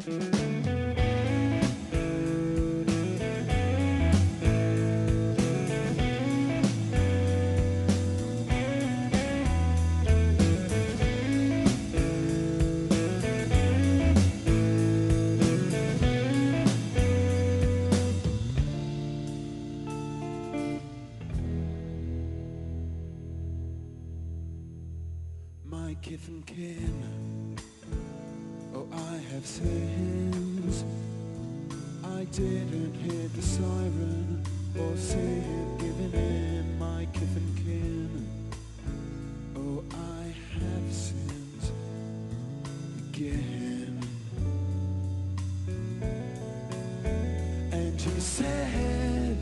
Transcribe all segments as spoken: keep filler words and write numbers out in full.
My kith and kin, oh, I have sins. I didn't hear the siren or see him giving in. My kith and kin, oh, I have sins again. And he said,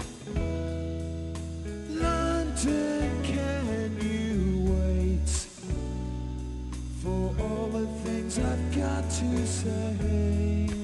London, can you wait for all the things I've got to say?